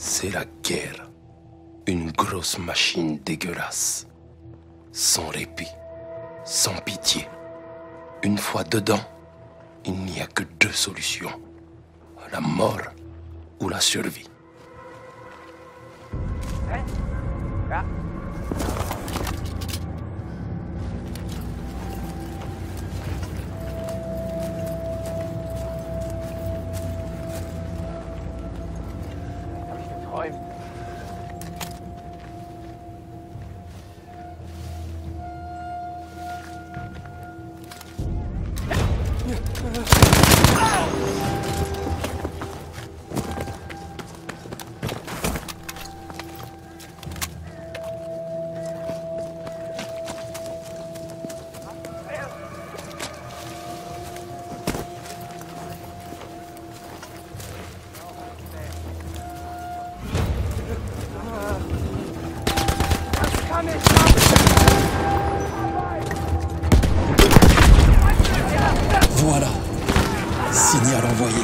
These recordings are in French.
C'est la guerre. Une grosse machine dégueulasse. Sans répit, sans pitié. Une fois dedans, il n'y a que deux solutions. La mort ou la survie. Voilà. Signal envoyé.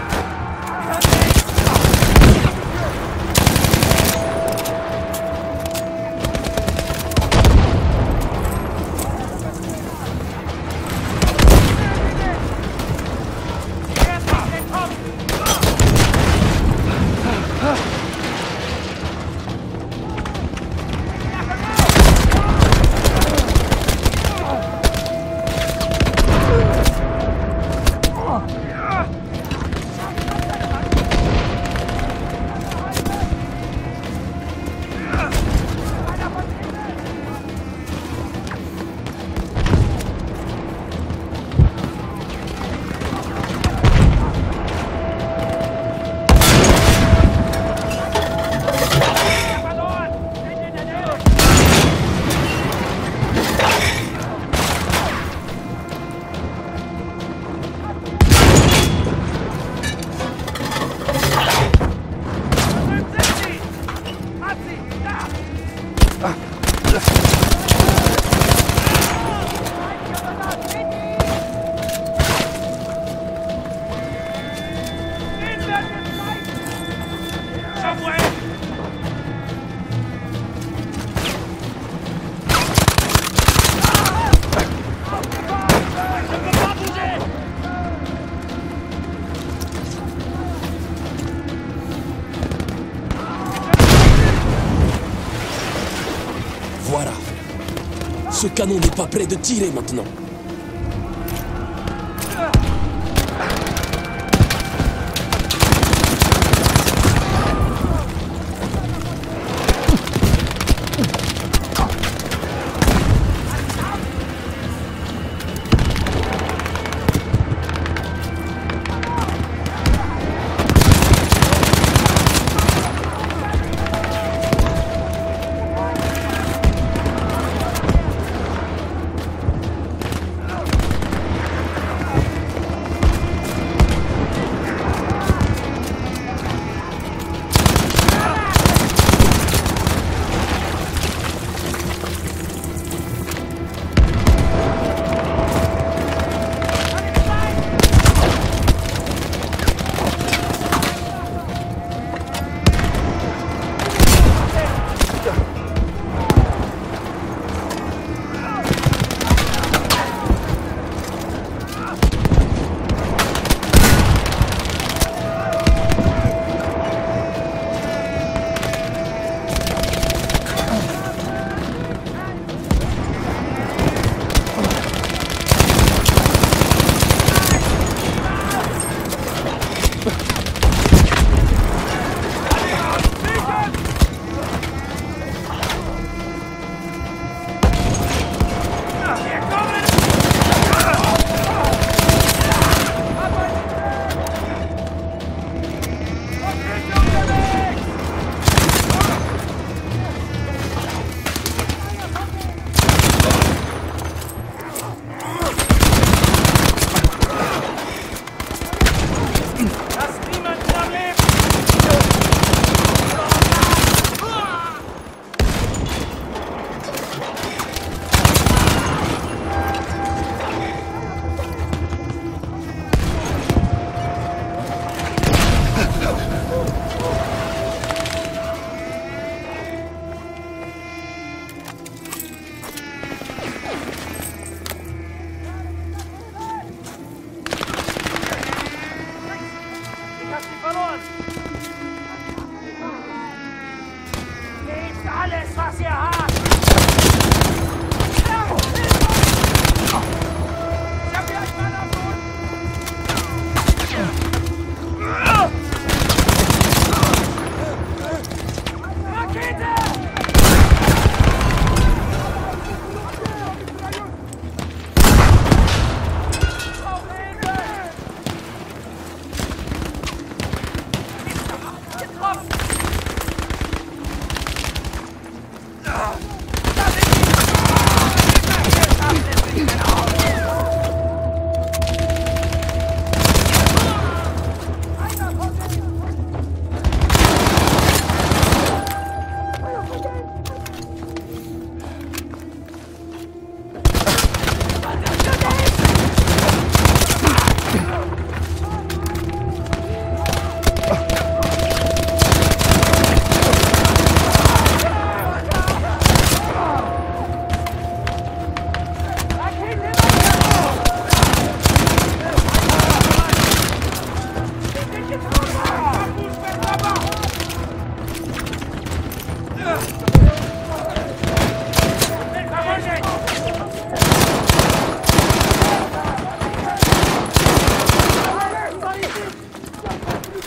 Voilà. Ce canon n'est pas prêt de tirer maintenant.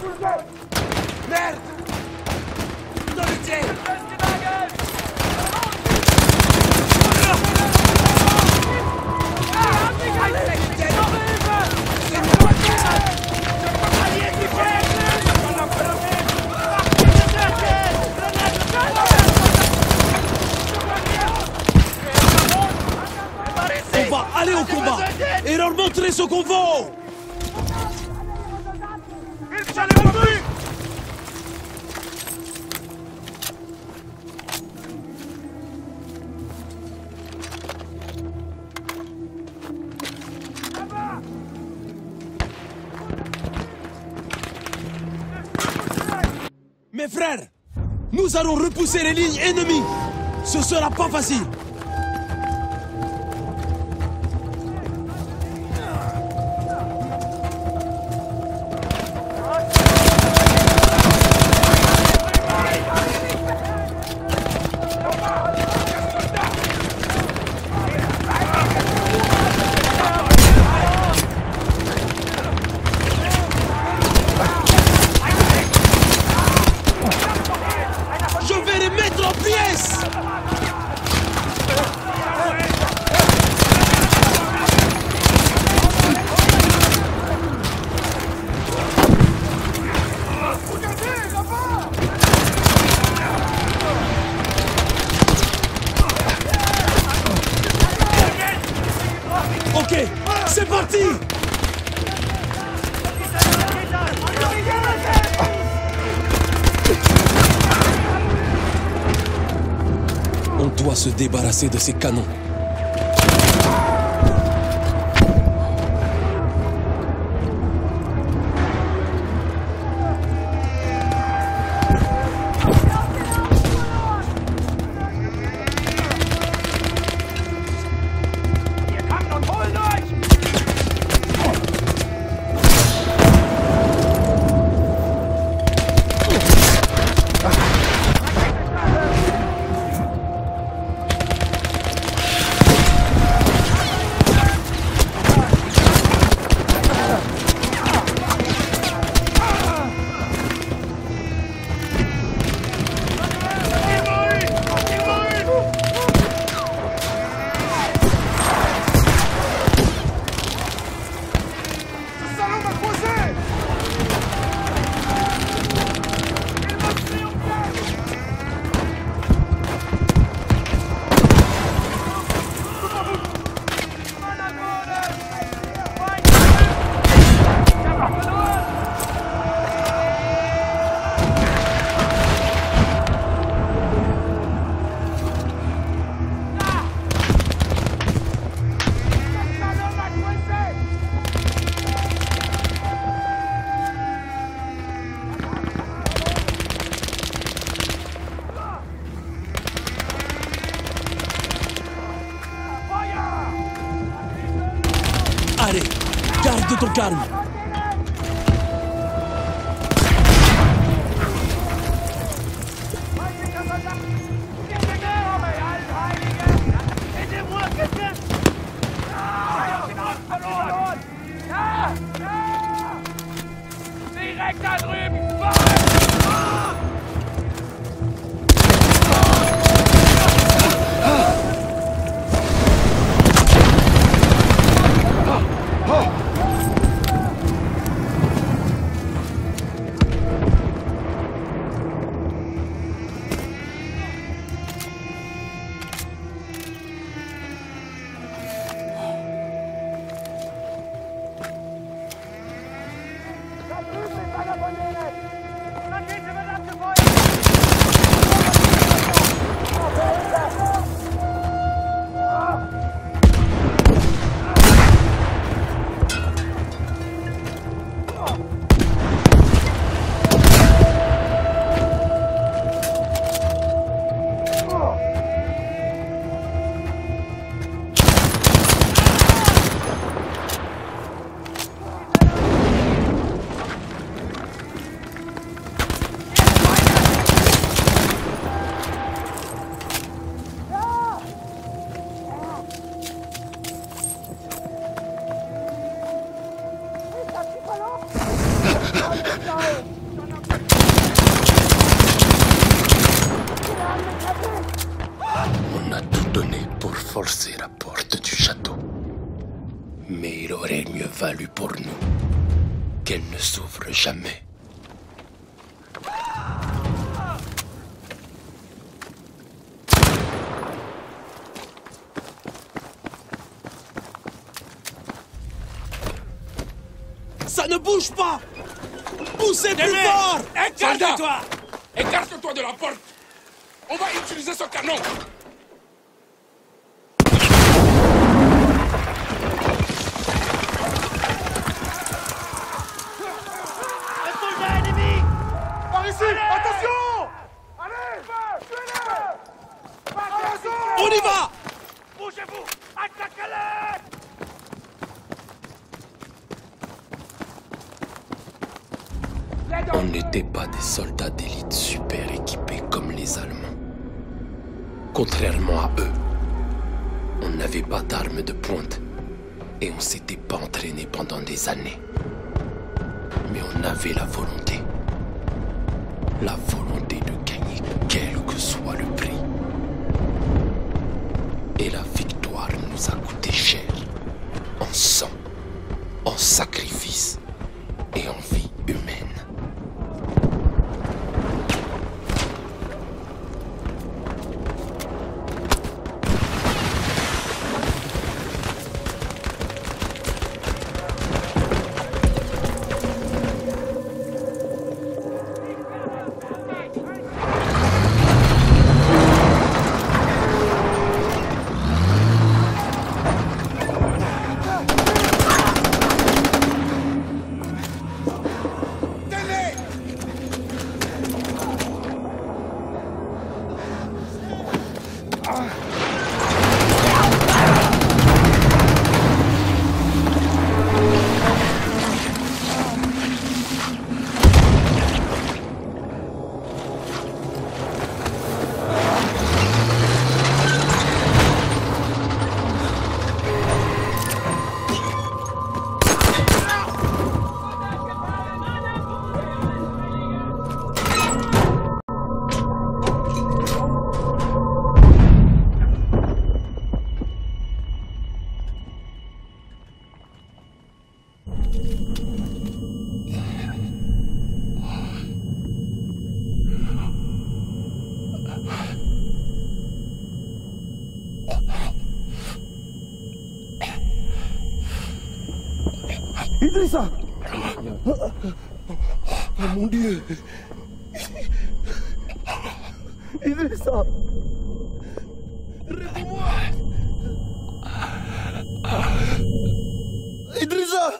Merde! Dans le ciel! On va aller au combat et leur montrer ce qu'on vaut! Mes frères, nous allons repousser les lignes ennemies. Ce sera pas facile. Ok, c'est parti! On doit se débarrasser de ces canons. Allez, garde ton calme. Direkt da drüben! forcé la porte du château. Mais il aurait mieux valu pour nous qu'elle ne s'ouvre jamais. Ça ne bouge pas! Poussez plus fort! Écarte-toi! Écarte-toi de la porte! On va utiliser ce canon! Un soldat ennemi! Par ici! Attention! Allez! Tuez-le! On y va! Bougez-vous! Attaquez-les! On n'était pas des soldats d'élite super équipés comme les Allemands. Contrairement à eux, on n'avait pas d'armes de pointe et on s'était pas entraîné pendant des années. Mais on avait la volonté. La volonté de gagner quel que soit le prix. Et la victoire nous a coûté cher. En sang, en sacrifice et en vie humaine. Idrissa! Oh mon Dieu! Idrissa! Réponds-moi! Idrissa!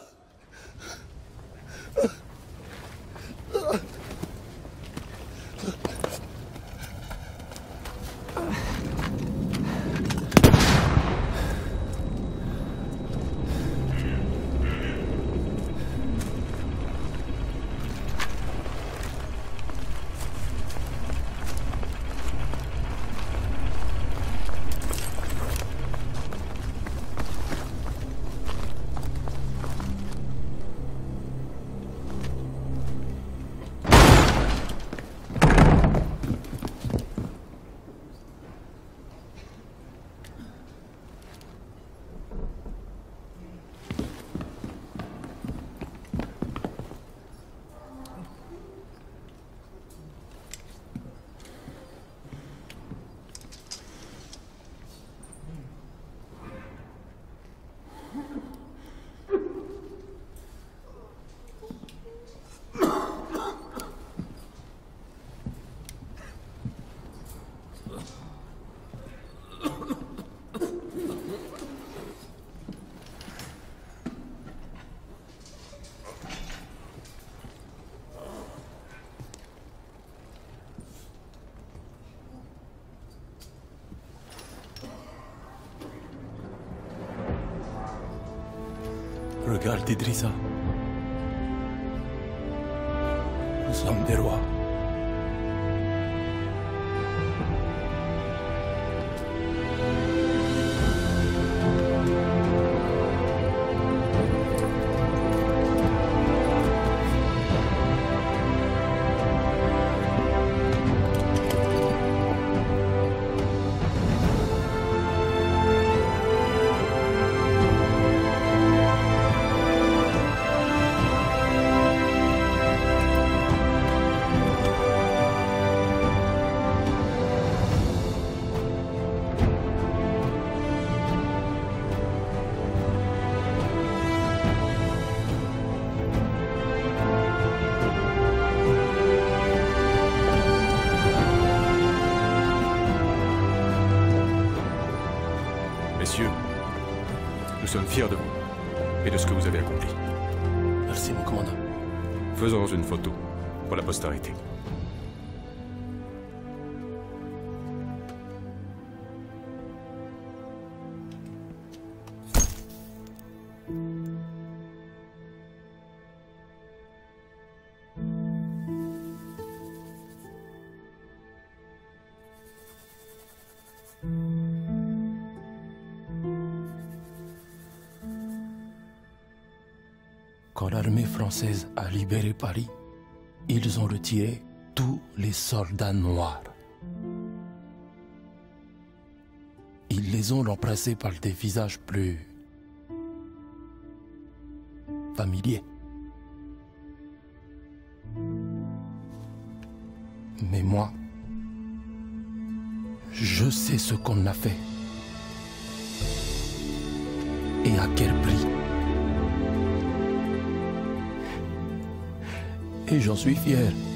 Regarde, Idrissa. Nous sommes des rois. sommes fiers de vous et de ce que vous avez accompli. Merci, mon commandant. Faisons une photo pour la postérité. Quand l'armée française a libéré Paris, ils ont retiré tous les soldats noirs. Ils les ont remplacés par des visages plus familiers. Mais moi, je sais ce qu'on a fait. Et à quel prix. Et j'en suis fier.